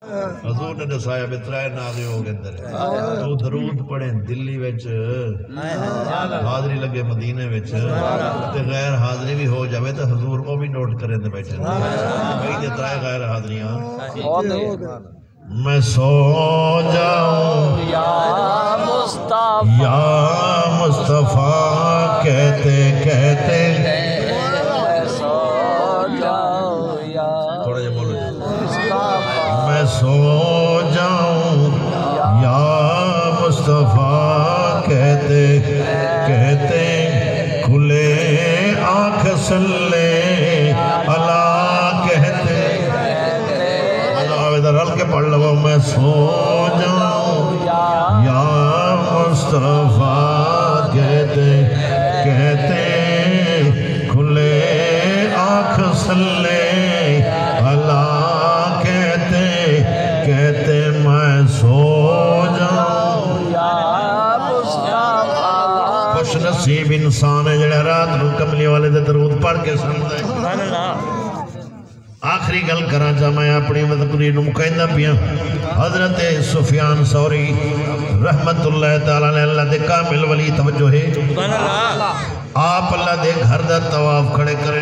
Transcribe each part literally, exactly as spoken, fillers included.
حضور نے دسایا بترائے نازے ہو گئے اندر تو درود پڑھیں دلی وچ حاضری لگے مدینے وچ تے غیر حاضری بھی ہو جاوے تو حضور وہ بھی نوٹ کریں دے بیٹھے بھئی دے ترائے غیر حاضریاں میں سو جاؤں یا مصطفیٰ یا مصطفیٰ کہتے کہتے میں سو جاؤں یا تھوڑا جا بولو جی مصطفیٰ میں سو جاؤں یا مصطفیٰ کہتے کہتے کھلے آنکھ سلے اللہ کہتے اللہ رل کے پڑھ لو میں سو جاؤں یا مصطفیٰ کہتے کہتے کھلے آنکھ سلے اللہ کہتے کہتے میں سو جاؤں یا مصطفیٰ خوش نصیب انسان ہے جڑا رات نو کملی والے دے درود پڑھ کے سنتا ہے آخری گل کراں چا میں اپنی تقریر نو مکمل پیا حضرت سفیان ثوری رحمت اللہ تعالی علیہ اللہ دے کامل ولی توجہ ہے آپ اللہ دے گھر دا طواف کھڑے کریں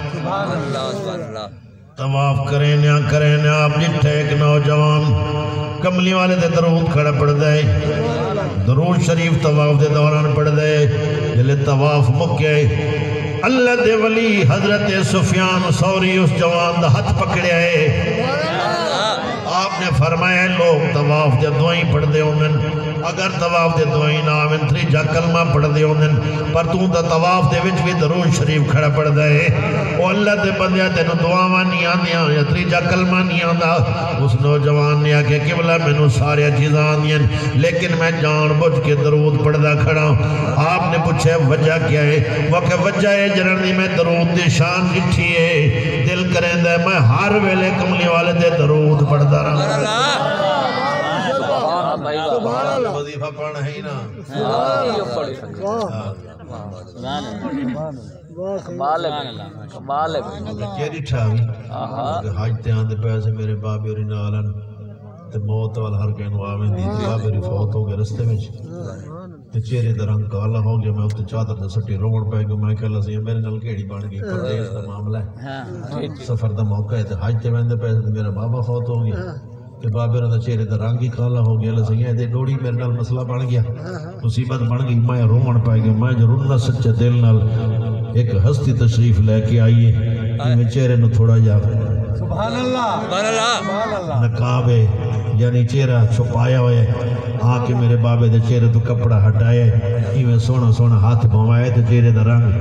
طواف کریں کریں آپ جٹھے ایک نوجوان کملی والے دے درود کھڑا پڑھ دے درود شریف طواف دے دوران پڑھ دے جلے طواف مکے اللہ دے ولی حضرت سفیان ثوری اس جوان دا ہاتھ پکڑے آئے آپ نے فرمایا لوگ طواف دے دعائیں پڑھ دے ہوندن اگر طواف دے دعائیں نہ آویں تریجا کلمہ پڑھ دے ہوندن پر تو دا طواف دے وچ بھی درود شریف کھڑا پڑھ دے او اللہ دے بندے تینوں دعاواں نہیں آندیاں یا تریجا کلمہ نہیں آندا اس نوجوان نے آکھے قبلہ مینوں سارے چیزاں آندیاں لیکن میں جان بوجھ کے درود پڑھدا کھڑا آپ نے پوچھا وجہ کیا ہے وہ کہ وجہ ہے جنہاں دی میں درود دی شان ڈٹھی ہے دل کریندا ہے میں ہر ویلے کملی والے دے درود پڑھدا رہا وظیفہ پڑھنا ہے ہی نا کمال ہے کیڑی ٹھاوی حج تے آندے پیسے میرے بابے اور نالن تے موت وال ہر کہنو آویں دی بابے ری فوت ہو گئے رستے وچ تے چہرے دا رنگ کالا ہو گیا میں اتنے چادر تے سٹی روڑ پے گیا میں کہلا سی میرے نال کیڑی بن گئی پردیس دا معاملہ ہے سفر دا موقع ہے تے حج تے ویندے پیسے تے میرا بابا فوت ہو گیا کہ بابے رہا چہرے دا رنگ ہی کالا ہو گیا لسے یہ دے ڈوڑی میرے نال مسئلہ بن گیا مصیبت بن گئی میں رومن پائے گیا میں جو رنہ سچے دل نال ایک ہستی تشریف لے کے آئیے میں چہرے نو تھوڑا جا سبحان اللہ نقاب ہے یعنی چہرہ چھپایا ہوئے آکے میرے بابے دے چہرے تو کپڑا ہٹائے ہی میں سونا سونا ہاتھ بھوائے تو چہرے دا رنگ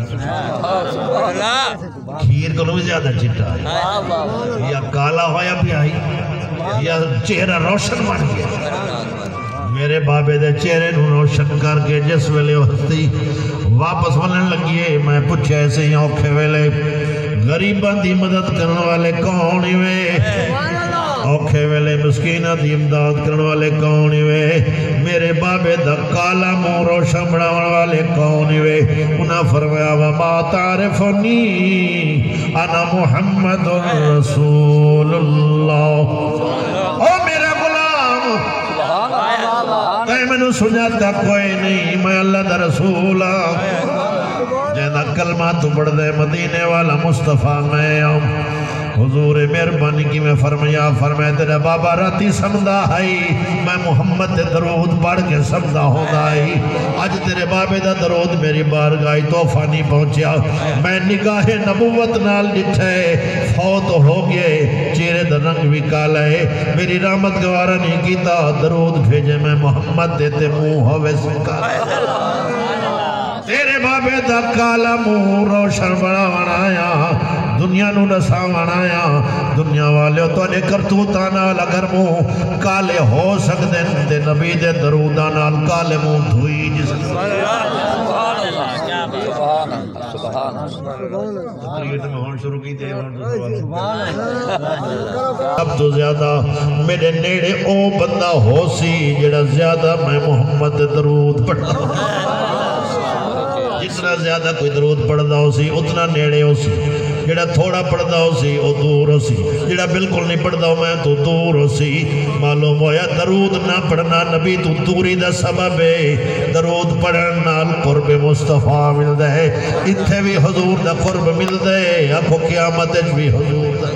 کھیر کو لوگ زیادہ چٹا ہے یا کالا ہویا بھی آئی یا چہرہ روشن بن گیا میرے بابے دے چہرے نو روشن کر کے جس ویلے ہستی واپس ونن لگیے میں پوچھے ایسے ہی اوکھے ویلے غریبان دی مدد کرنے والے کون ہوئے اوکھے ویلے مسکینہ دی امداد کرنے والے کون ہوئے میرے بابے دا کالا منہ روشن بنانے والے کون ہوئے انہاں فرمایا وما تعرفنی انا محمد رسول اللہ او میرے غلام تے میں نے سناتا کوئی نہیں میں اللہ دا رسول جینا کلمہ تو پڑھ دے مدینے والا مصطفیٰ میں آؤں حضور مہربانی کی میں فرمایا فرمایا تیرا بابا راتی سمدہ آئی میں محمد دے درود پڑھ کے سمدہ ہوگا آئی آج تیرے بابے دا درود میری بارگاہ توفہ نہیں پہنچیا میں نگاہ نبوت نال جٹھے فوت ہو گئے چہرے دا رنگ بھی کالا ہے میری رحمت گوارا نہیں کیتا درود بھیجے میں محمد دیتے منہ ہوئے سکا تیرے بابے دا کالا منہ روشن بڑا بنایا دنیا نو نسا بنایا دنیا والے تو نے کرتوتا نال اگر منہ کالے ہو سکتے دے نبی دے درودہ نال کالے منہ دھوئی جس اب تو زیادہ میرے نیڑے او بندہ ہو سی جڑا زیادہ میں محمد درود پڑھتا جتنا زیادہ کوئی درود پڑھتا ہو سی اتنا نیڑے ہو سی جڑا تھوڑا پڑھدا ہو سی او دور ہو سی جڑا بالکل نہیں پڑھدا ہو میں تو دور ہو سی معلوم ہویا درود نہ پڑھنا نبی تو دوری دا سبب ہے درود پڑھن نال قرب مصطفیٰ ملدا ہے اتھے بھی حضور دا قرب ملدا ہے آنکھو قیامت وچ بھی حضور دا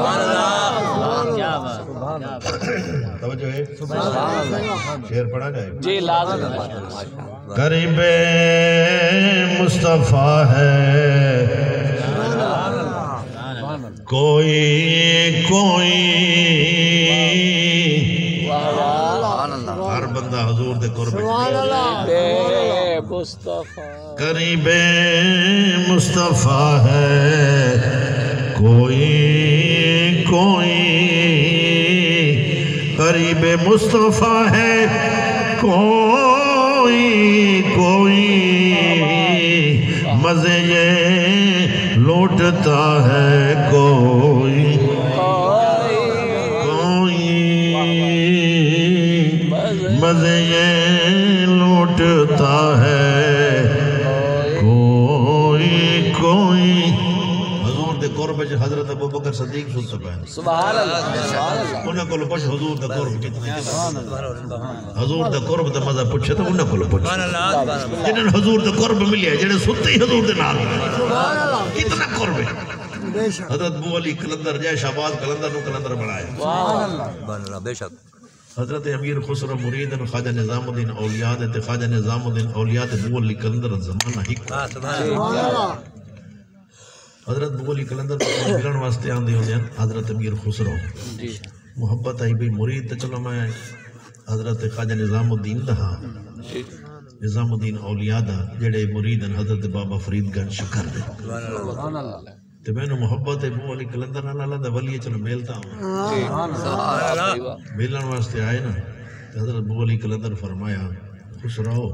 توجہ ہے شعر پڑھا جائے جی لازم قریب مصطفیٰ ہے کوئی کوئی ہر بندہ حضور دے قرب بے مصطفیٰ قریب مصطفیٰ ہے کوئی کوئی قریب مصطفیٰ ہے کوئی کوئی مزے یہ لوٹتا ہے کوئی کوئی مزے یہ لوٹتا ہے کوئی کوئی حضور دے قرب جو حضرت ابو بکر صدیق سنتا پہنے سبحان اللہ سبحان اللہ انہیں کو پوچھ حضور دا قرب کتنا حضور دا قرب دا مزہ پوچھے تو انہیں کو پوچھ جنہیں حضور دا قرب ملی ہے جنہیں سنتے ہی حضور دے نال کتنا قرب ہے حضرت بو علی کلندر جائے شہباز کلندر نو کلندر بڑھایا بے شک حضرت امیر خسرو مرید خواجہ نظام الدین اولیاء دے خواجہ نظام الدین اولیاء دے بو علی کلندر زمانہ ہی حضرت بو علی کلندر ملن واسطے آندے ہوندے ہیں حضرت امیر خسرو محبت آئی بھی مرید تے چلو میں حضرت خواجہ نظام الدین دا نظام الدین اولیاء دا جڑے مرید ہیں حضرت بابا فرید گنج شکر دے تو میں نے محبت بو علی کلندر اللہ دا ولی چلو ملتا ہوں ملن واسطے آئے نا حضرت بو علی کلندر فرمایا خوش رہو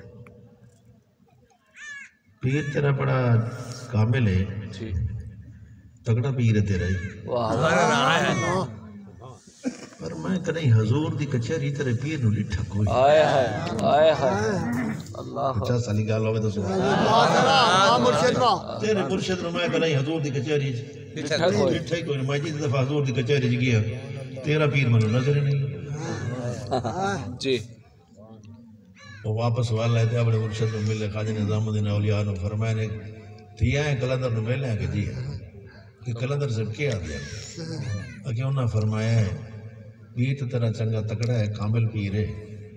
پیر تیرا بڑا کامل ہے تگڑا پیر ہے تیرا ہی پر میں کہیں حضور دی کچھری تیرے پیر نو لٹھا کوئی آئے ہائے آئے ہائے اللہ پچاس سالی گال ہوئے تو سبحان اللہ تیرے مرشد نو میں کہیں حضور دی کچھری لٹھا ہی کوئی میں جس دفعہ حضور دی کچھری گیا تیرا پیر منو نظر نہیں جی وہ واپس والا ہے تھے اپنے مرشد میں ملے خواجہ نظام الدین اولیاء نے فرمایا نے تھیا ہے کلندر نے ملے ہیں کہ جی کہ کلندر سے کیا دیا کہ انہوں نے فرمایا ہے پیر تو تیرا چنگا تکڑا ہے کامل پیر ہے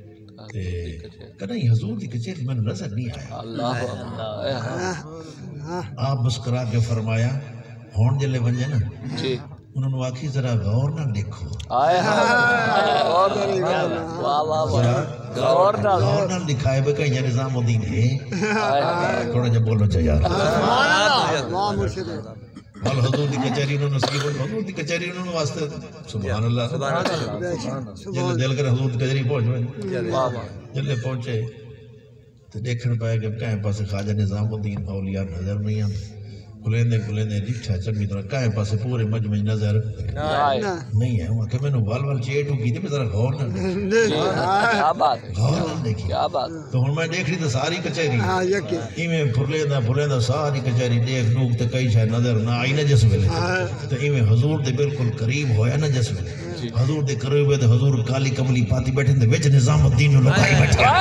کہیں حضور دی کچھری میں نظر نہیں آیا اللہ آپ مسکرا کے فرمایا ہون جلے بنجے نا جی انہوں نے آکھی ذرا غور نہ دیکھو آئے ہائے غور واہ واہ واہ غور نہ غور نہ دکھائے بے کہیں نظام الدین ہے آئے ہائے تھوڑا جب بولو چاہیے واہ مرشد اور حضور دی کچھری انہوں نے سلیب حضور دی کچھری انہوں نے واسطے سبحان اللہ جلے دل کر حضور دی کچھری پہنچ جلے پہنچے تو دیکھن پائے کہ کہیں پاس خواجہ نظام الدین اولیاء نظر نہیں آتے کلیندے کلیندے لکھا چنگی طرح کہیں پاسے پورے مجمع نظر نہیں ہے وہاں کہ میں نے وال وال چیٹو کی تھی میں ذرا غور نہ دیکھی کیا بات ہے غور نہ دیکھی کیا بات تو ہن میں دیکھ رہی تو ساری کچہری ایویں پھرلیندہ پھرلیندہ ساری کچہری دیکھ ڈوک تے کئی شاید نظر نہ آئی نہ جس ویلے تو ایویں حضور دے بالکل قریب ہویا نہ جس ویلے حضور دے قریب ہوئے تو حضور کالی کملی پاتی بیٹھے تے وچ نظام الدین نو لگائی بیٹھے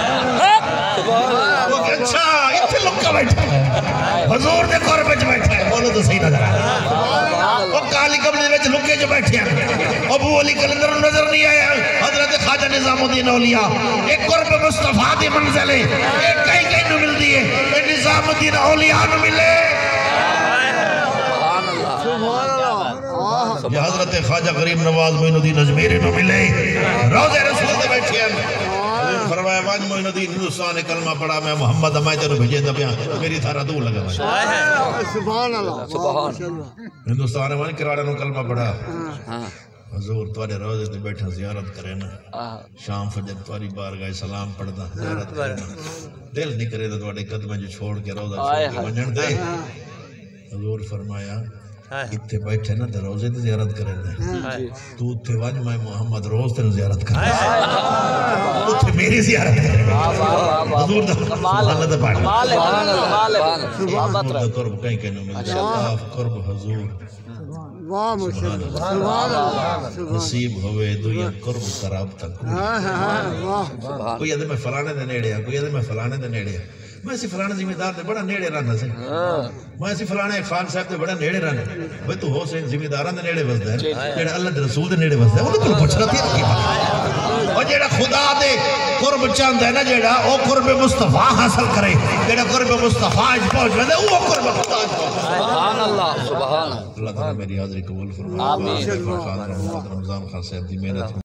وہ کہ اچھا اتنے لکا بیٹھا ہے حضور دے قرب وچ بیٹھا ہے بولو تو صحیح نظر آیا وہ کالی کملی وچ لکے جو بیٹھے ہیں ابو علی کلندر نظر نہیں آیا حضرت خواجہ نظام الدین اولیاء ایک قرب مصطفیٰ دی منزل ہے ایک کئی کئی نو مل دیئے ایک نظام الدین اولیاء نو ملے یہ حضرت خواجہ غریب نواز معین الدین اجمیری نو ملے روضہ رسول دے بیٹھے ہیں فرمایا واج معین الدین ہندوستان نے کلمہ پڑھا میں محمد ہمائے تیرے بھیجے دبیاں میری تھارا دور لگا میں سبحان اللہ سبحان اللہ ہندوستان نے کراڑا نو کلمہ پڑھا حضور توارے روزے تے بیٹھا زیارت کرے نا شام فجر تواری بارگاہ سلام پڑھدا زیارت کرے نا دل نہیں کرے تو توڑے قدمیں جو چھوڑ کے روزہ چھوڑ کے ونجن دے حضور فرمایا اتنے بیٹھے نا تے روزے تے زیارت کرے دے تو اتنے وانج میں محمد روز تے زیارت کرے اتنے میری زیارت کرے حضور دا سبحان اللہ دا پاڑھ حضور دا قرب کہیں کہنے میں آف قرب حضور واہ مرشد سبحان اللہ نصیب ہوئے دنیا قرب قراب تک واہ کوئی ادھے میں فلانے دے نیڑے ہیں کوئی ادھے میں فلانے دے نیڑے ہیں میں اسی فلانے ذمہ دار دے بڑا نیڑے رہنا سے میں اسی فلانے خان صاحب دے بڑا نیڑے رہنا بھئی تو ہو سے ذمہ داران دے نیڑے بسدہ ہے جیڑا اللہ دے رسول دے نیڑے بسدہ ہے وہ تو پوچھ رہا تھی اور جیڑا خدا دے قرب چاند ہے نا جیڑا او قرب مصطفیٰ حاصل کرے جیڑا قرب مصطفیٰ اج پہنچ رہے ہیں وہ قرب خدا اج پہنچ رہے ہیں سبحان اللہ سبحان اللہ تعالیٰ میری حاضری قبول فرمائے آمین رمضان خان صاحب دی محنت